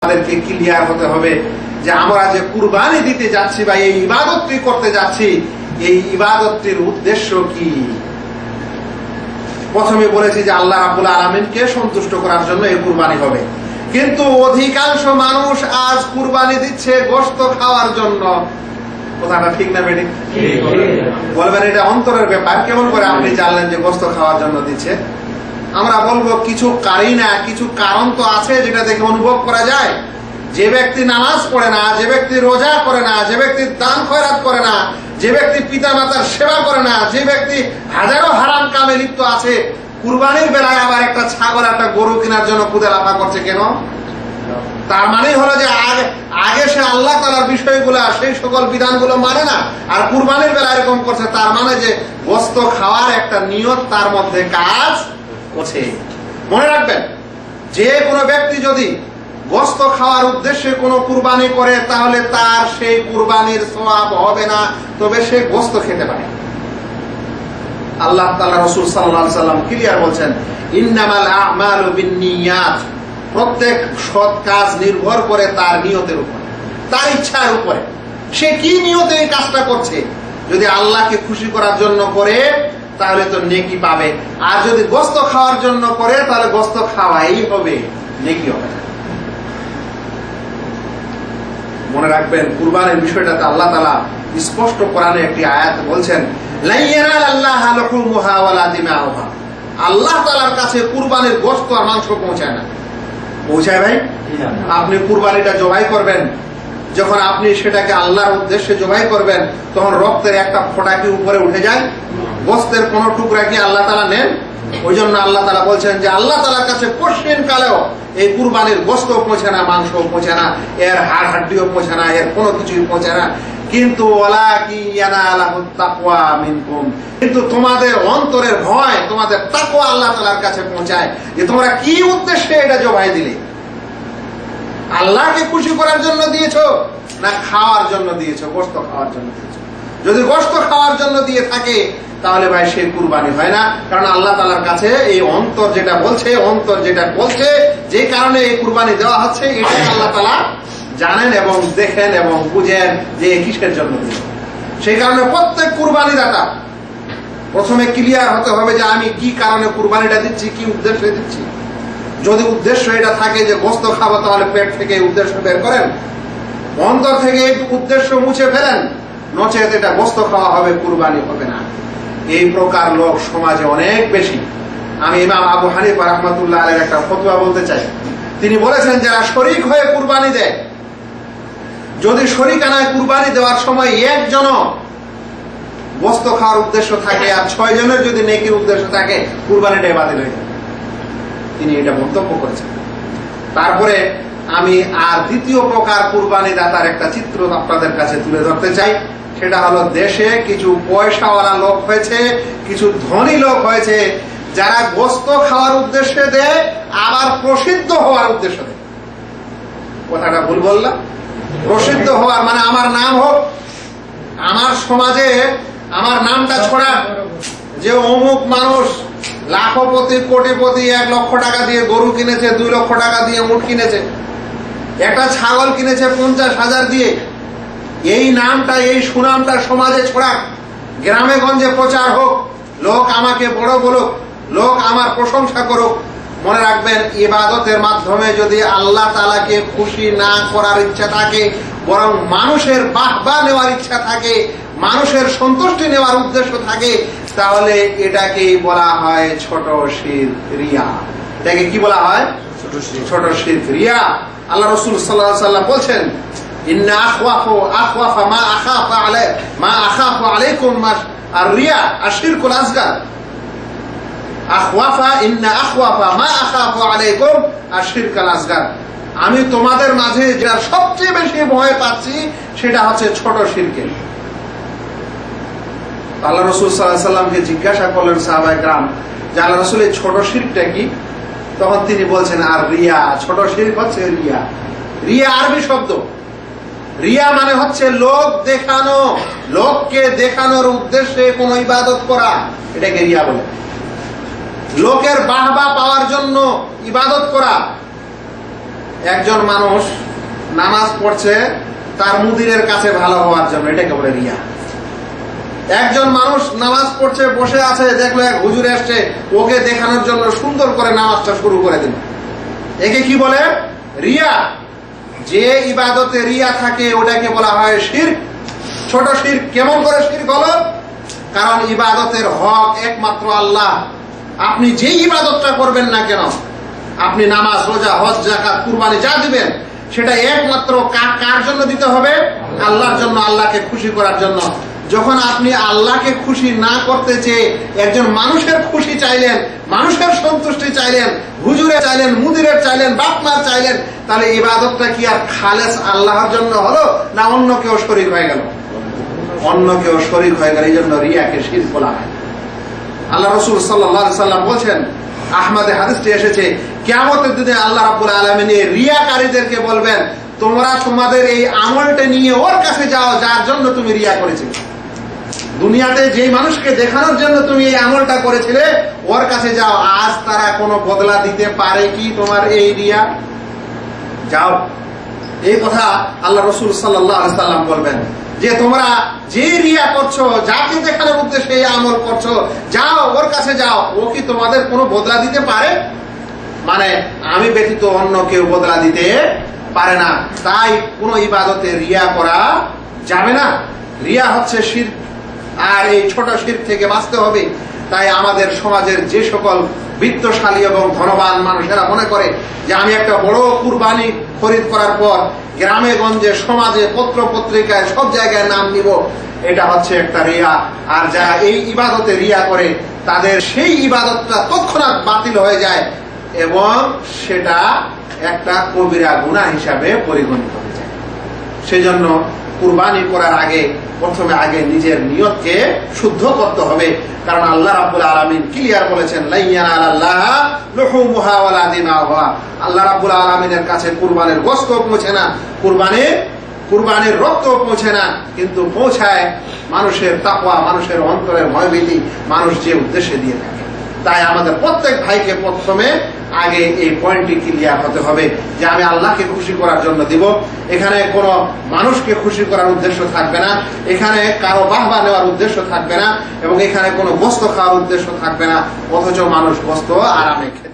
আমাদেরকে ক্লিয়ার হতে হবে যে আমরা যে কুরবানি দিতে যাচ্ছি বা এই ইবাদতটি করতে যাচ্ছি, এই ইবাদতটির উদ্দেশ্য কি। প্রথমে বলেছি যে আল্লাহ রাব্বুল আলামিনকে সন্তুষ্ট করার জন্য এই কুরবানি হবে, কিন্তু অধিকাংশ মানুষ আজ কুরবানি দিচ্ছে গোশত খাওয়ার জন্য। কথাটা ঠিক না বেটি? বলবেন এটা অন্তরের ব্যাপার, কেমন করে আপনি জানলেন যে গোশত খাওয়ার জন্য দিচ্ছে? আমরা বলবো কিছু কারিনা, কিছু কারণ তো আছে যেটা দেখে অনুভব করা যায়। যে ব্যক্তি নামাজ পড়ে না, যে ব্যক্তি রোজা করে না, যে ব্যক্তি দান খয়রাত করে না, যে ব্যক্তি পিতা মাতার সেবা করে না, যে ব্যক্তি হাজারো হারাম কামে লিপ্ত আছে, কুরবানির বেলায় আবার একটা ছাগল একটা গরু কেনার জন্য কুদে লাফা করছে কেন? তার মানে হলো যে আগে সে আল্লাহ তাআলার বিষয়গুলো সেই সকল বিধানগুলো মানে না, আর কুরবানির বেলা এরকম করছে, তার মানে যে গোশত খাওয়ার একটা নিয়ত তার মধ্যে কাজ করছে। মনে রাখবেন, যে কোনো ব্যক্তি যদি গোশত খাওয়ার উদ্দেশ্যে কোনো কুরবানি করে তাহলে তার সেই কুরবানির সওয়াব হবে না, তবে সে গোশত খেতে পারে। আল্লাহ তাআলা রাসূল সাল্লাল্লাহু আলাইহি ওয়াসাল্লাম ক্লিয়ার বলছেন, ইন্নামাল আ'মালু বিন্নিয়াত, প্রত্যেক সৎ কাজ নির্ভর করে তার নিয়তের উপর, তার ইচ্ছার উপরে। সে কি নিয়তে এই কাজটা করছে। যদি আল্লাহকে খুশি করার জন্য করে তাহলে তো নেকি পাবে, আর যদি গোশত খাওয়ার জন্য করে তাহলে গোশত খাওয়াই হবে, নেকি হবে না। মনে রাখবেন, কুরবানির বিষয়টাতে আল্লাহ তাআলা স্পষ্ট কোরআনে একটি আয়াত বলছেন, লা ইয়ানালাল্লাহু লুহুমুহা ওয়ালা দিমাউহা, আল্লাহ তাআলার কাছে কুরবানির গোশত আর মাংস পৌঁছায় না। পৌঁছায় ভাই? আপনি কুরবানিটা জবাই করবেন, যখন আপনি সেটাকে আল্লাহর উদ্দেশ্যে জবাই করবেন, তখন রক্তের একটা ফোঁটা কি উপরে উঠে যায়? গোশতের কোন টুকরা কি আল্লাহ তাআলা নেন? ওই জন্য আল্লাহ তাআলা বলছেন যে আল্লাহ তাআলার কাছে কোশ্চেন কালেও এই কুরবানির গোশত পৌঁছে না, মাংস পৌঁছে না, এর হাড় হাড্ডিও পৌঁছে না, এর কোনো কিছুই পৌঁছে না। কিন্তু ওয়ালাকিন ইয়ানালাহুত তাকওয়া মিনকুম, কিন্তু তোমাদের অন্তরের ভয়, তোমাদের তাকওয়া আল্লাহ তাআলার কাছে পৌঁছায়, যে তোমরা কি উদ্দেশ্যে এটা জবাই দিলে। আল্লাহকে খুশি করার জন্য দিয়েছো না খাওয়ার জন্য দিয়েছো? গোশত খাওয়ার জন্য দিয়েছো। যদি গোশত খাওয়ার জন্য দিয়ে থাকে তাহলে ভাই সে কুরবানি হয় না, কারণ আল্লাহ তাআলার কাছে এই অন্তর যেটা বলছে, অন্তর যেটা বলছে, যে কারণে এই কুরবানি দেওয়া হচ্ছে, এটা আল্লাহ তাআলা জানেন এবং দেখেন এবং বুঝেন যে কিসের জন্য দিল। সেই কারণে প্রত্যেক কুরবানি দাতা প্রথমে ক্লিয়ার হতে হবে যে আমি কি কারণে কুরবানিটা দিচ্ছি, কি উদ্দেশ্যে দিচ্ছি। যদি উদ্দেশ্য এটা থাকে যে গোশত খাবো, তাহলে পেট থেকে উদ্দেশ্য বের করেন, অন্তর থেকে উদ্দেশ্য মুছে ফেলেন, নচেত এটা গোশত খাওয়া হবে, কুরবানি হবে না। এই প্রকার লোক সমাজে অনেক বেশি। আমি ইমাম আবু হানিফা রাহমাতুল্লাহ আলাইহির একটা ফতোয়া বলতে চাই। তিনি বলেছেন, যারা শরীক হয়ে কুরবানি দেয়, যদি শরীকানায় কুরবানি দেওয়ার সময় একজন গোশত খাওয়ার উদ্দেশ্য থাকে আর 6 জনের যদি নেকির উদ্দেশ্য থাকে, কুরবানিটাই বাতিল হয়ে যায়। তিনি এটা মন্তব্য করেছেন। তারপরে আমি আর দ্বিতীয় প্রকার কুরবানি দাতার একটা চিত্র আপনাদের কাছে তুলে ধরতে চাই। সেটা হলো, দেশে কিছু পয়সাওয়ালা লোক হয়েছে, কিছু ধনী লোক হয়েছে, যারা গোশত খাওয়ার উদ্দেশ্যে দেয়, আবার প্রসিদ্ধ হওয়ার উদ্দেশ্য দেয়। কথাটা ভুল বললাম? প্রসিদ্ধ হওয়ার মানে আমার নাম হোক, আমার সমাজে আমার নামটা ছড়া, যে অমুক মানুষ লাখপতি কোটিপতি, 1 লক্ষ টাকা দিয়ে গরু কিনেছে, 2 লক্ষ টাকা দিয়ে উট কিনেছে, একটা ছাগল কিনেছে 50,000 দিয়ে। এই নামটা, এই সুনামটা সমাজে ছড়াক, গ্রামে গঞ্জে প্রচার হোক, লোক আমাকে বড় বলুক, লোক আমার প্রশংসা করুক। মনে রাখবেন, ইবাদতের মাধ্যমে যদি আল্লাহ তাআলাকে খুশি না করার ইচ্ছা থাকে, বরং মানুষের বাহবা নেওয়ার ইচ্ছা থাকে, মানুষের সন্তুষ্টি নেওয়ার উদ্দেশ্য থাকে, তাহলে এটাকেই বলা হয় ছোট শিরক, রিয়া। এটাকে কি বলা হয়? ছোট শিরক, রিয়া। আল্লাহ রাসূল সাল্লাল্লাহু আলাইহি ওয়াসাল্লাম বলছেন, ইন্না আখওয়াফা মা আখাফু আলাইকুম আর-রিয়া আশ-শিরকুল আসগার। ইন্না আখওয়াফা মা আখাফু আলাইকুম আশ-শিরকুল আসগার। আমি তোমাদের মাঝে যেটা সবচেয়ে বেশি ভয় পাচ্ছি সেটা হচ্ছে ছোট শিরকের। আল্লাহ রাসূল সাল্লাল্লাহু আলাইহি ওয়াসাল্লামকে জিজ্ঞাসা করলেন সাহাবায়ে কেরাম যে আল্লাহ রাসূল, এই ছোট শিরকটা কি? তখন তিনি বলছেন, আর রিয়া, ছোট শিরক হচ্ছে রিয়া। রিয়া আরবি শব্দ। রিয়া মানে হচ্ছে লোক দেখানো, লোককে দেখানোর উদ্দেশ্যে কোন ইবাদত করা, এটাকে রিয়া বলে। লোকের বাহবা পাওয়ার জন্য ইবাদত করা, একজন মানুষ নামাজ পড়ছে তার মুদিরের কাছে ভালো হওয়ার জন্য, এটাকে বলে রিয়া। একজন মানুষ নামাজ পড়ছে, বসে আছে, দেখলো এক হুজুর আসছে, ওকে দেখানোর জন্য সুন্দর করে নামাজটা শুরু করে দিল, একে কি বলে? রিয়া। যে ইবাদতে রিয়া থাকে ওটাকে বলা হয় শিরক, ছোট শিরক। কেমন করে শিরক হলো? কারণ ইবাদতের হক একমাত্র আল্লাহ। আপনি যে ইবাদতটা করবেন না কেন, আপনি নামাজ, রোজা, হজ, যাকাত, কুরবানি যা দিবেন, সেটা একমাত্র কার জন্য দিতে হবে? আল্লাহর জন্য, আল্লাহকে খুশি করার জন্য। যখন আপনি আল্লাহকে খুশি না করতে চেয়ে একজন মানুষের খুশি চাইলেন, মানুষের সন্তুষ্টি চাইলেন, হুজুরে চাইলেন, মুদিরের চাইলেন, বাপমার চাইলেন, তাহলে ইবাদতটা কি আর খালেস আল্লাহর জন্য হলো, না অন্য কেউ শরীক হয়ে গেল? অন্য কেউ শরীক হয়ে গেল। এই জন্য রিয়াকে শিরক বলা হয়। আল্লাহ রাসূল সাল্লাল্লাহু আলাইহি সাল্লাম বলছেন, আহমদে হাদিসটি এসেছে, কিয়ামতের দিনে আল্লাহ রাব্বুল আলামিন এই রিয়াকারীদেরকে বলবেন, তোমরা তোমাদের এই আমলটা নিয়ে ওর কাছে যাও যার জন্য তুমি রিয়া করেছিলে। দুনিয়াতে যে মানুষকে দেখানোর জন্য তুমি এই আমলটা করেছিলে, ওর কাছে যাও। আজ তারা কোনো বদলা দিতে পারে কি তোমার এই রিয়া? যাও। এই কথা আল্লাহ রাসূল সাল্লাল্লাহু আলাইহি সাল্লাম বলবেন যে তোমরা যে রিয়া করছো, যাকে দেখানোর উদ্দেশ্যে এই আমল করছো, যাও ওর কাছে যাও। ও কি তোমাদের কোনো বদলা দিতে পারে? মানে আমি ব্যতীত অন্য কেউ বদলা দিতে পারে না। তাই কোন ইবাদতে রিয়া করা যাবে না। রিয়া হচ্ছে শিরক, আর এই ছোট শিরক থেকে বাঁচতে হবে। তাই আমাদের সমাজের যে সকল বিত্তশালী এবং ধনবান মানুষেরা মনে করে যে আমি একটা বড় কুরবানি খরিদ করার পর গ্রামে গঞ্জে, সমাজে, পত্র পত্রিকায় সব জায়গায় নাম নিব, এটা হচ্ছে একটা রিয়া। আর যারা এই ইবাদতে রিয়া করে, তাদের সেই ইবাদতটা তৎক্ষণাৎ বাতিল হয়ে যায় এবং সেটা একটা কবিরা গুনাহ হিসাবে পরিগণিত হয়ে যায়। সেজন্য কুরবানি করার আগে প্রথমে নিজের নিয়তকে শুদ্ধ করতে হবে। কারণ আল্লাহ রাব্বুল আলামিন ক্লিয়ার বলেছেন, লা ইয়ানালাল্লাহা লুহুমুহা ওয়ালা দিমাউহা। আল্লাহ রাব্বুল আলামিনের কাছে কুরবানির গোশত পৌঁছে না, কুরবানির রক্ত পৌঁছে না, কিন্তু পৌঁছায় মানুষের তাকওয়া, মানুষের অন্তরের ভয়ভীতি, মানুষ যে উদ্দেশ্যে দিয়ে থাকে। তাই আমাদের প্রত্যেক ভাইকে প্রথমে আগে এই পয়েন্টটি ক্লিয়ার হতে হবে যে আমি আল্লাহকে খুশি করার জন্য দিব। এখানে কোনো মানুষকে খুশি করার উদ্দেশ্য থাকবে না, এখানে কারো বাহবা নেওয়ার উদ্দেশ্য থাকবে না, এবং এখানে কোনো গোশত খাওয়ার উদ্দেশ্য থাকবে না। অথচ মানুষ গোশত আরামে